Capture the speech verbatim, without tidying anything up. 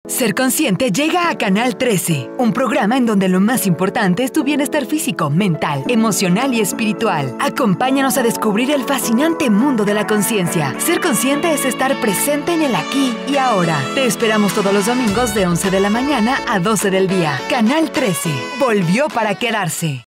Ser Consciente llega a Canal trece, un programa en donde lo más importante es tu bienestar físico, mental, emocional y espiritual. Acompáñanos a descubrir el fascinante mundo de la conciencia. Ser Consciente es estar presente en el aquí y ahora. Te esperamos todos los domingos de once de la mañana a doce del día. Canal trece, volvió para quedarse.